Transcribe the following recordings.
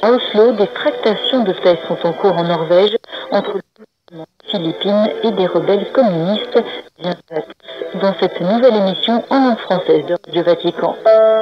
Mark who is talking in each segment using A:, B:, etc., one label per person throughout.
A: À Oslo, des tractations de paix sont en cours en Norvège entre les Philippines et des rebelles communistes. Bienvenue à tous dans cette nouvelle émission en langue française de Radio Vatican.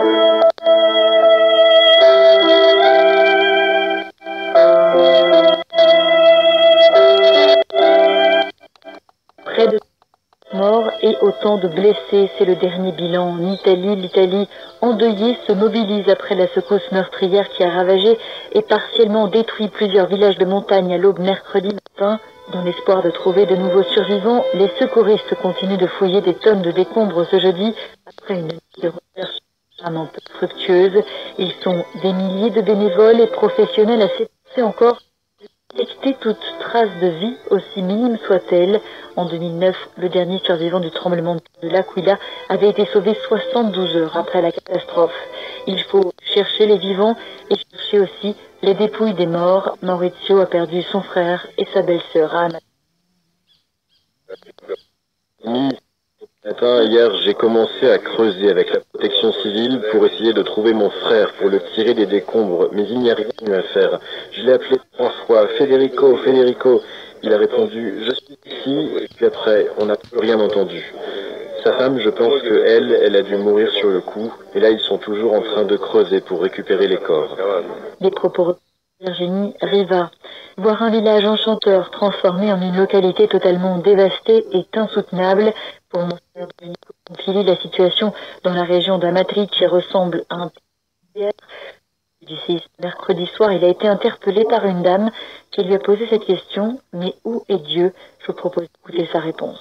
A: Près de morts et autant de blessés, c'est le dernier bilan en Italie. L'Italie endeuillée se mobilise après la secousse meurtrière qui a ravagé et partiellement détruit plusieurs villages de montagne à l'aube mercredi matin. Dans l'espoir de trouver de nouveaux survivants, les secouristes continuent de fouiller des tonnes de décombres ce jeudi après une nuit de recherche vraiment peu fructueuse. Ils sont des milliers de bénévoles et professionnels à s'efforcer encore détecter toute trace de vie, aussi minime soit-elle. En 2009, le dernier survivant du tremblement de l'Aquila avait été sauvé 72 heures après la catastrophe. Il faut chercher les vivants et chercher aussi les dépouilles des morts. Maurizio a perdu son frère et sa belle-sœur Anna.
B: Hier, j'ai commencé à creuser avec la protection civile pour essayer de trouver mon frère, pour le tirer des décombres, mais il n'y a rien à faire. Je l'ai appelé 3 fois, Federico, Federico. Il a répondu, je suis ici, et puis après, on n'a plus rien entendu. Sa femme, je pense elle a dû mourir sur le coup, et là, ils sont toujours en train de creuser pour récupérer les corps.
A: Les propos de Virginie Riva. Voir un village enchanteur transformé en une localité totalement dévastée est insoutenable. Pour Monseigneur Domenico Pamphili, la situation dans la région d'Amatrice ressemble à un théâtre. Du 6 mercredi soir, il a été interpellé par une dame qui lui a posé cette question: mais où est Dieu? Je vous propose d'écouter sa réponse.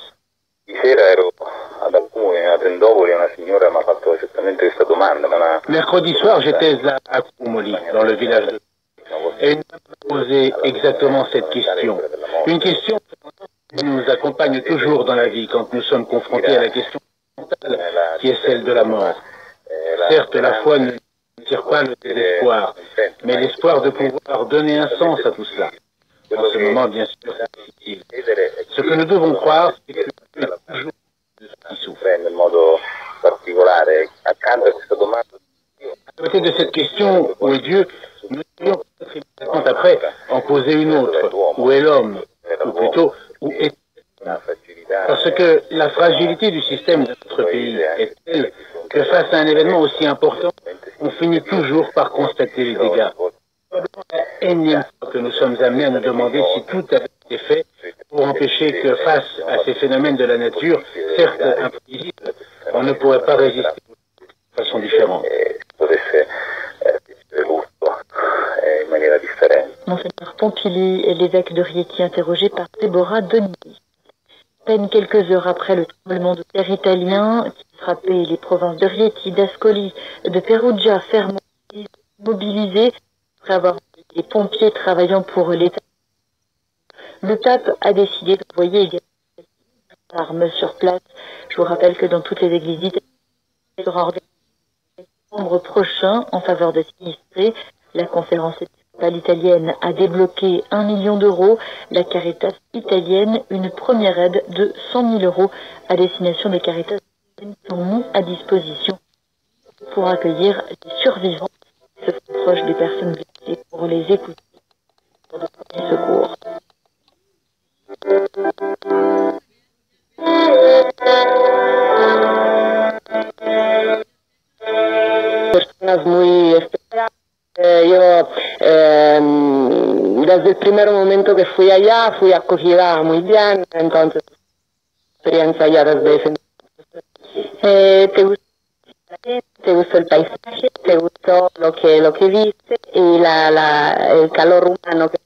C: Mercredi soir, j'étais à Kumoli, dans le village de... Et une femme m'a posé exactement cette question. Une question qui nous accompagne toujours dans la vie quand nous sommes confrontés à la question fondamentale qui est celle de la mort. Certes, la foi ne tire pas le désespoir, mais l'espoir de pouvoir donner un sens à tout cela. En ce moment, bien sûr, c'est difficile. Ce que nous devons croire, c'est que Dieu est toujours de ceux qui souffrent. À côté de cette question, où est Dieu, nous devons peut-être après en poser une autre. Où est l'homme? Ou plutôt, où est l'homme? Parce que la fragilité du système de notre pays est telle que face à un événement aussi important, on finit toujours par constater les dégâts. La énième fois que nous sommes amenés à nous demander si tout avait été fait pour empêcher que face à ces phénomènes de la nature, certes imprévisibles, on ne pourrait pas résister de façon différente.
A: Monseigneur Pompili et l'évêque de Rieti interrogé par Deborah Denis. À peine quelques heures après le tremblement de terre italien qui frappait les provinces de Rieti, d'Ascoli, de Perugia, fermement mobilisées après avoir des pompiers travaillant pour l'État, le pape a décidé d'envoyer des armes sur place. Je vous rappelle que dans toutes les églises italiennes, il sera organisé en décembre prochain en faveur des sinistrés. La conférence épiscopale italienne a débloqué 1 million d'euros. La Caritas italienne, une première aide de 100 000 euros à destination des Caritas qui sont mis à disposition pour accueillir les survivants qui se sont proches des personnes blessées pour les écouter pour de premiers secours.
D: Personas muy especiales. Yo desde el primer momento que fui allá fui acogida muy bien, entonces experiencia ya desde ese te gustó el paisaje, te gustó lo que viste y el calor umano che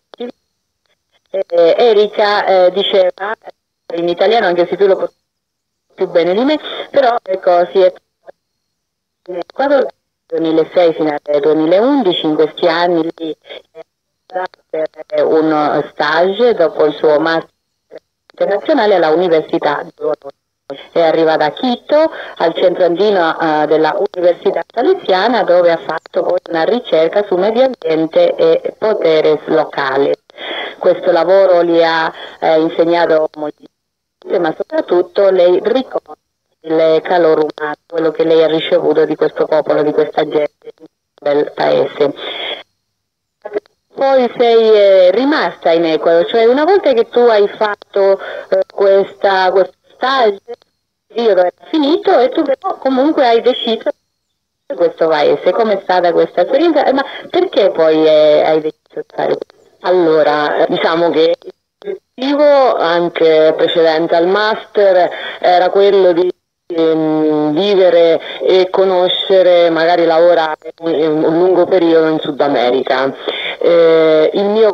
D: Erika diceva in italiano, anche se tu lo potresti più bene di me, però ecco, si è dal 2006 fino al 2011, in questi anni lì per uno stage dopo il suo master internazionale alla Università di Bologna. È arrivata a Quito, al centro andino della Università Salesiana, dove ha fatto poi una ricerca su medio ambiente e potere locale. Questo lavoro gli ha insegnato moltissimo, ma soprattutto lei riconosce il calore umano, quello che lei ha ricevuto di questo popolo, di questa gente del paese. poi sei rimasta in Ecuador, cioè una volta che tu hai fatto questo stage, il periodo è finito e tu però comunque hai deciso questo paese. Com'è stata questa esperienza? Ma perché poi hai deciso di fare questo? Allora, diciamo che l'obiettivo anche precedente al master era quello di vivere e conoscere, magari lavorare un lungo periodo in Sud America. Il mio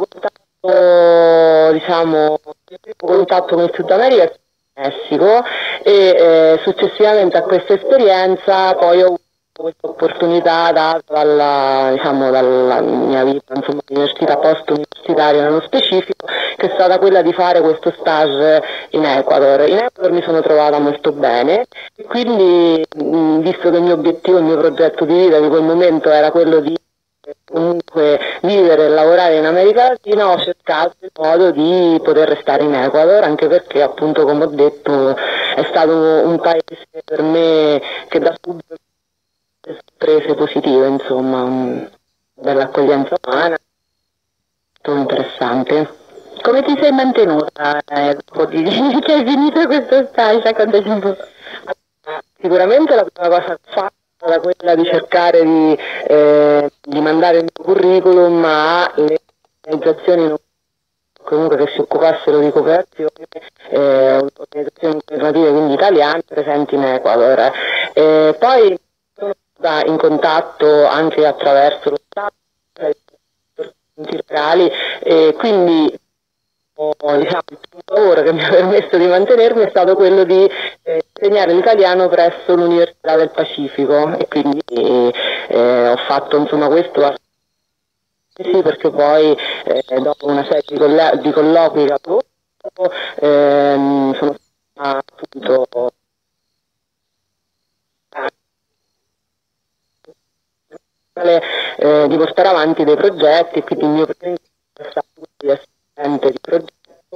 D: contatto con il Sud America è Messico e successivamente a questa esperienza poi ho avuto questa opportunità data dalla mia vita, insomma, università post-universitaria nello specifico, che è stata quella di fare questo stage in Ecuador. In Ecuador mi sono trovata molto bene e quindi, visto che il mio obiettivo, il mio progetto di vita di quel momento era quello di comunque vivere e lavorare in America Latina, ho cercato il modo di poter restare in Ecuador, anche perché appunto, come ho detto, è stato un paese per me che da subito ha sorprese positive, insomma, dell'accoglienza umana, molto interessante. Come ti sei mantenuta dopo che hai finito questo stage? Raccontaci un po'. Sicuramente la prima cosa che ho fatto era quella di cercare di mandare il mio curriculum alle organizzazioni comunque che si occupassero di cooperazione, organizzazioni governative quindi italiane presenti in Ecuador. Poi sono stata in contatto anche attraverso lo Stato, enti locali, quindi diciamo, il primo lavoro che mi ha permesso di mantenermi è stato quello di insegnare l'italiano presso l'Università del Pacifico e quindi ho fatto insomma questo sì, perché poi dopo una serie di colloqui che avevo sono appunto di portare avanti dei progetti, quindi il mio primo è stato di assistente di progetto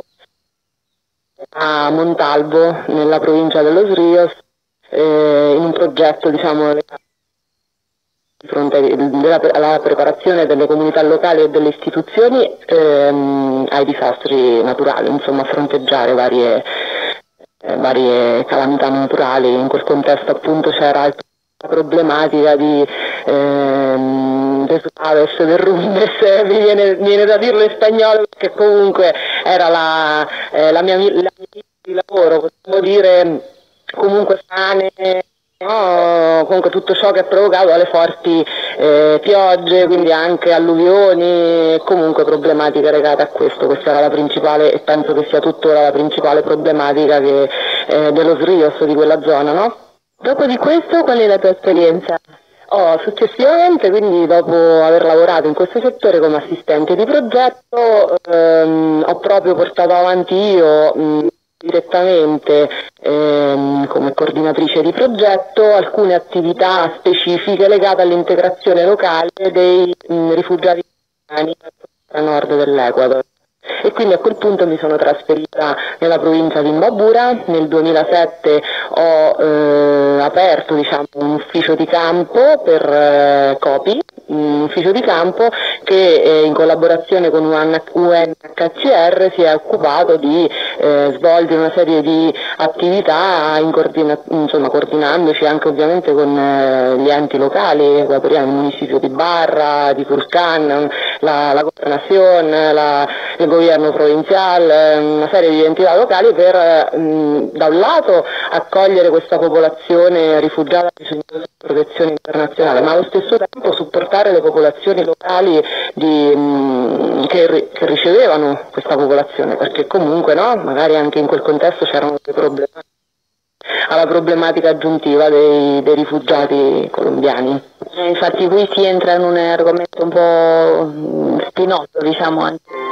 D: a Montalvo, nella provincia de Los Ríos, in un progetto diciamo di fronte alla preparazione delle comunità locali e delle istituzioni ai disastri naturali, insomma a fronteggiare varie calamità naturali. In quel contesto appunto c'era la problematica di del Aves, del Rumbes, mi viene da dirlo in spagnolo perché comunque era la mia di lavoro, possiamo dire comunque frane, no? Comunque tutto ciò che ha provocato alle forti piogge, quindi anche alluvioni, comunque problematiche legate a questo. Questa era la principale e penso che sia tuttora la principale problematica dello Srios, di quella zona, no? Dopo di questo qual è la tua esperienza? Successivamente, quindi dopo aver lavorato in questo settore come assistente di progetto, ho proprio portato avanti io direttamente come coordinatrice di progetto alcune attività specifiche legate all'integrazione locale dei rifugiati a nord dell'Ecuador. E quindi a quel punto mi sono trasferita nella provincia di Imbabura. Nel 2007 ho aperto diciamo, un ufficio di campo per COPI, un ufficio di campo che in collaborazione con UNHCR si è occupato di svolgere una serie di attività coordinandoci anche ovviamente con gli enti locali equatoriani, il municipio di Barra, di Furcan, la Gobernación, il governo provinciale, una serie di entità locali per da un lato accogliere questa popolazione rifugiata bisognosa di protezione internazionale, ma allo stesso tempo supportare le popolazioni locali che ricevevano questa popolazione, perché comunque no, magari anche in quel contesto c'erano dei problemi alla problematica aggiuntiva dei rifugiati colombiani. Infatti qui si entra in un argomento un po' spinoso, diciamo, anche